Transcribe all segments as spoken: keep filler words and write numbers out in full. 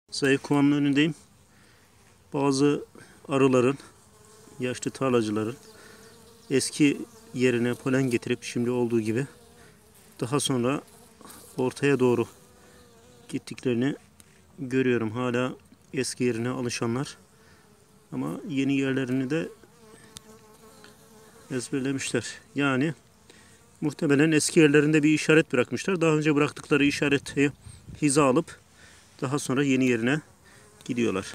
Zayıf kovanın önündeyim. Bazı arıların, yaşlı tarlacıların eski yerine polen getirip şimdi olduğu gibi daha sonra ortaya doğru gittiklerini görüyorum. Hala eski yerine alışanlar ama yeni yerlerini de ezberlemişler. Yani muhtemelen eski yerlerinde bir işaret bırakmışlar. Daha önce bıraktıkları işareti hiza alıp daha sonra yeni yerine gidiyorlar.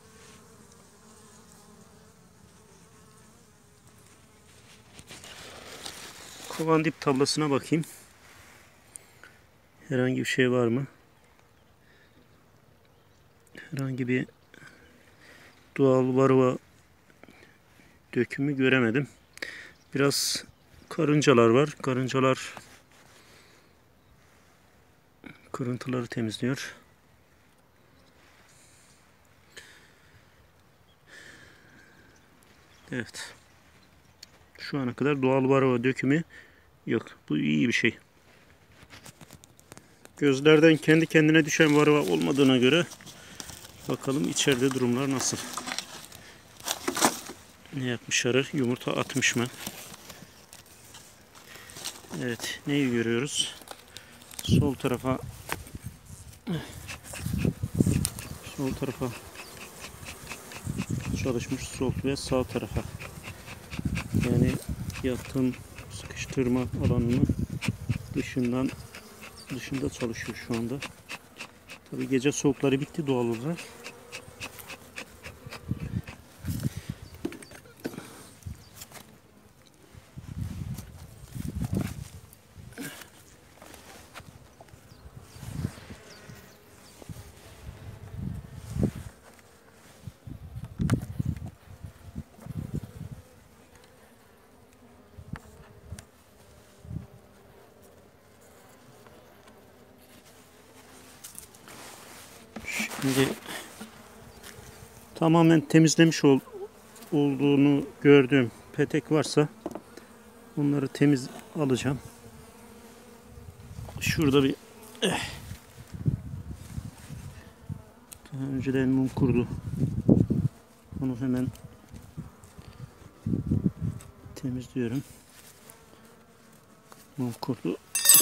Kovan dip tablasına bakayım. Herhangi bir şey var mı? Herhangi bir doğal varroa dökümü göremedim. Biraz karıncalar var. Karıncalar kırıntıları temizliyor. Evet. Şu ana kadar doğal varroa dökümü yok. Bu iyi bir şey. Gözlerden kendi kendine düşen varroa olmadığına göre bakalım içeride durumlar nasıl. Ne yapmış arı? Yumurta atmış mı? Evet. Neyi görüyoruz? Sol tarafa sol tarafa çalışmış, sol ve sağ tarafa. Yani yaptığım sıkıştırma alanının dışından dışında çalışıyor şu anda. Tabii gece soğukları bitti doğal olarak. Şimdi tamamen temizlemiş ol, olduğunu gördüğüm petek varsa onları temiz alacağım. Şurada bir eh, daha önceden mum kurdu. Onu hemen temizliyorum. Mum kurdu.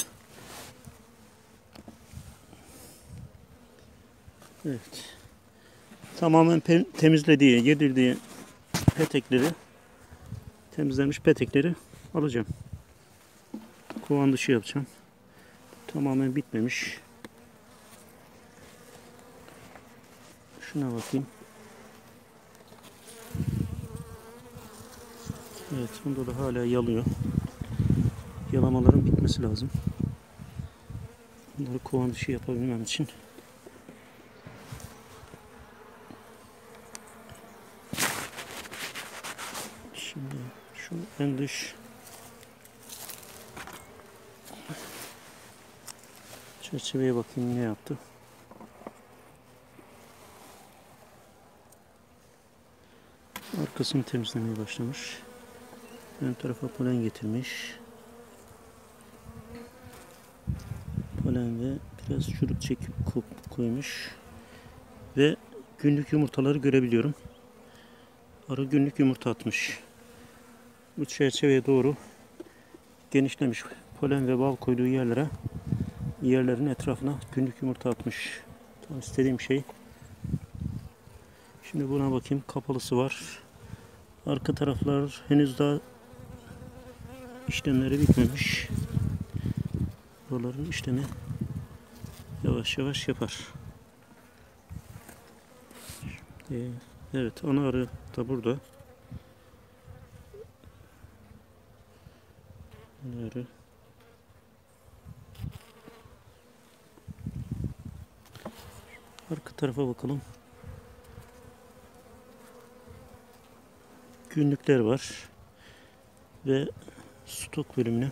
Evet. Tamamen temizlediği, yedirdiği petekleri, temizlenmiş petekleri alacağım. Kovan dışı yapacağım. Tamamen bitmemiş. Şuna bakayım. Evet, bunda da hala yalıyor. Yalamaların bitmesi lazım. Bunları kovan dışı yapabilmem için. Şimdi şu en dış çerçeveye bakayım ne yaptı. Arkasını temizlemeye başlamış. Ön tarafa polen getirmiş. Polen ve biraz şurup çekip koymuş. Ve günlük yumurtaları görebiliyorum. Arı günlük yumurta atmış. Bu çerçeveye doğru genişlemiş. Polen ve bal koyduğu yerlere, yerlerin etrafına günlük yumurta atmış. Tam istediğim şey. Şimdi buna bakayım. Kapalısı var. Arka taraflar henüz daha işlemleri bitmemiş. Buraların işlemi yavaş yavaş yapar. Şimdi, evet, ana arı da burada. Ana arı. Arka tarafa bakalım. Günlükler var. Ve stok bölümüne.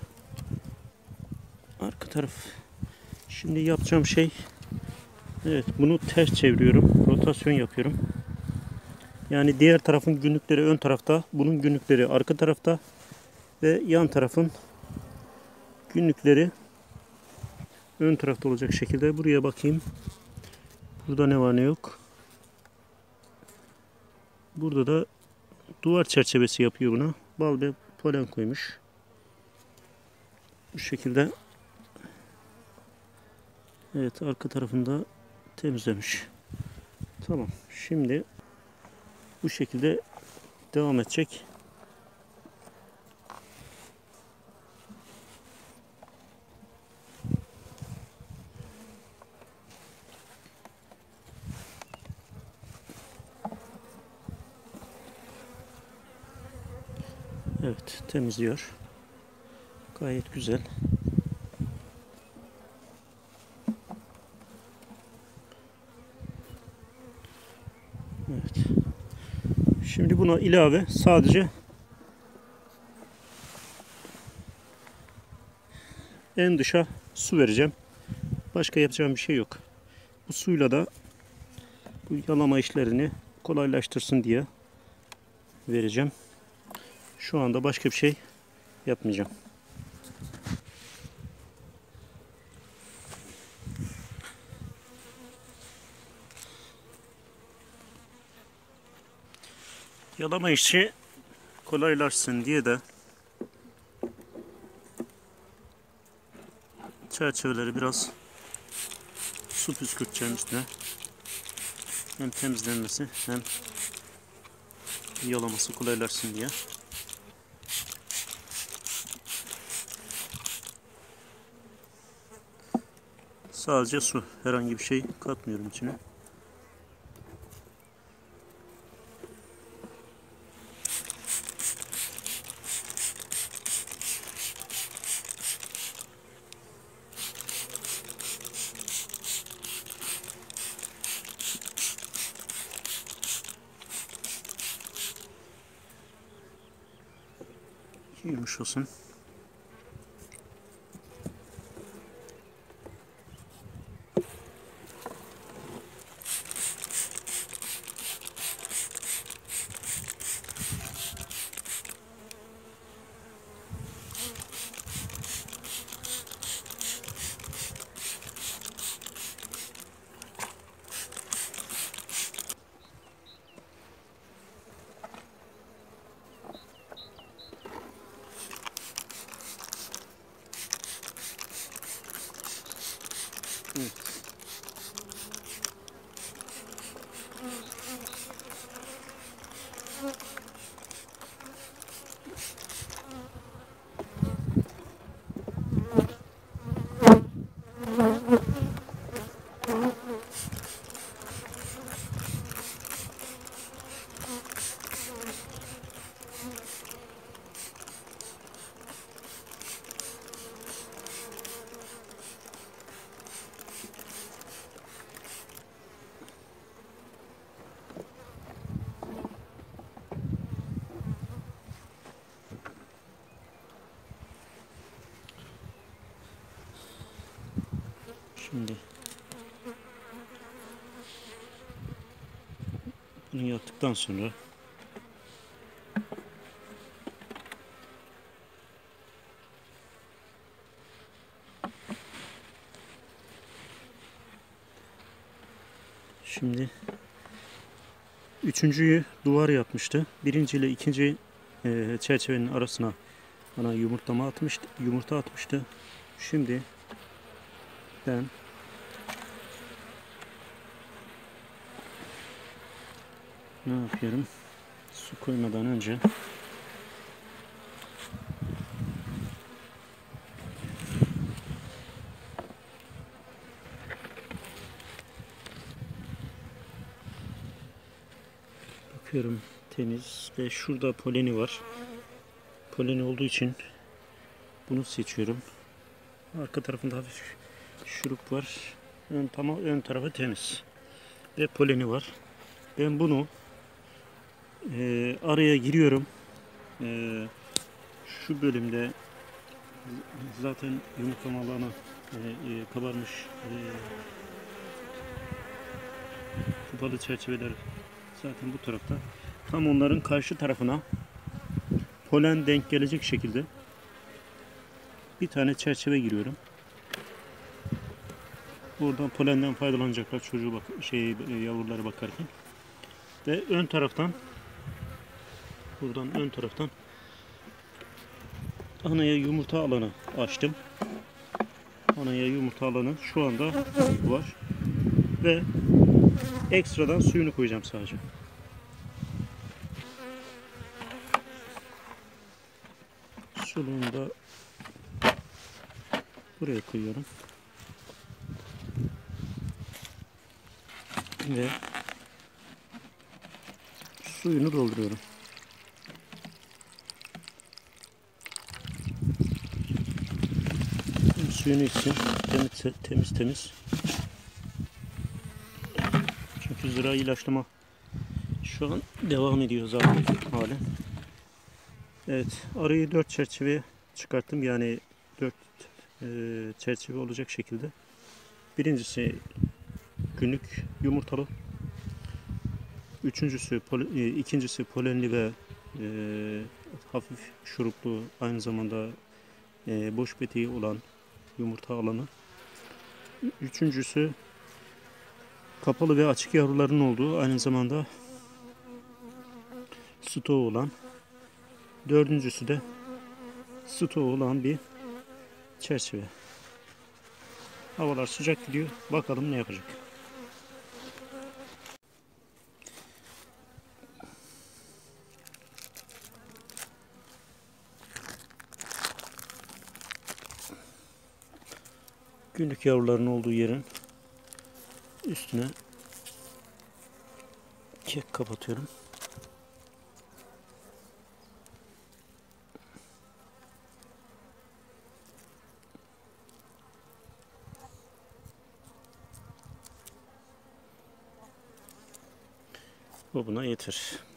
Arka taraf. Şimdi yapacağım şey, evet, bunu ters çeviriyorum. Rotasyon yapıyorum. Yani diğer tarafın günlükleri ön tarafta, bunun günlükleri arka tarafta ve yan tarafın günlükleri ön tarafta olacak şekilde. Buraya bakayım. Burada ne var ne yok. Burada da duvar çerçevesi yapıyor buna. Bal ve polen koymuş. Bu şekilde. Evet, arka tarafında temizlemiş. Tamam. Şimdi bu şekilde devam edecek. Evet, temizliyor. Gayet güzel. Evet. Şimdi buna ilave sadece en dışa su vereceğim. Başka yapacağım bir şey yok. Bu suyla da bu yalama işlerini kolaylaştırsın diye vereceğim. Şu anda başka bir şey yapmayacağım. Yalama işi kolaylaşsın diye de çerçeveleri biraz su püskürteceğim üstüne. Hem temizlenmesi hem yalaması kolaylaşsın diye. Sadece su. Herhangi bir şey katmıyorum içine. Yumuş olsun. Evet. Şimdi bunu yaptıktan sonra şimdi üçüncüyü duvar yapmıştı. Birinci ile ikinci e, çerçevenin arasına bana yumurtlama atmıştı, yumurta atmıştı. Şimdi ben ne yapıyorum? Su koymadan önce bakıyorum, temiz ve şurada poleni var. Poleni olduğu için bunu seçiyorum. Arka tarafında hafif şurup var. Ön, tamam, ön tarafı temiz. Ve poleni var. Ben bunu e, araya giriyorum. E, şu bölümde zaten yumurtlamalarına e, e, kabarmış e, kupalı çerçeveler zaten bu tarafta. Tam onların karşı tarafına polen denk gelecek şekilde bir tane çerçeve giriyorum. Buradan polenden faydalanacaklar çocuğu bak şey e, yavruları bakarken. Ve ön taraftan buradan ön taraftan anaya yumurta alanı açtım. Anaya yumurta alanı şu anda var. Ve ekstradan suyunu koyacağım sadece. Suyunu da buraya koyuyorum. Ve suyunu dolduruyorum. Suyunu içsin. Temiz temiz. temiz. Çünkü zira ilaçlama şu an devam ediyor zaten halen. Evet, arayı dört çerçeveye çıkarttım. Yani dört e, çerçeve olacak şekilde. Birincisi günlük yumurtalı. Üçüncüsü, e, ikincisi polenli ve e, hafif şuruplu, aynı zamanda e, boş betiği olan yumurta alanı. Üçüncüsü kapalı ve açık yavruların olduğu, aynı zamanda stoğu olan. Dördüncüsü de stoğu olan bir çerçeve. Havalar sıcak gidiyor. Bakalım ne yapacak. Günlük yavruların olduğu yerin üstüne kek kapatıyorum. Bu buna yeter.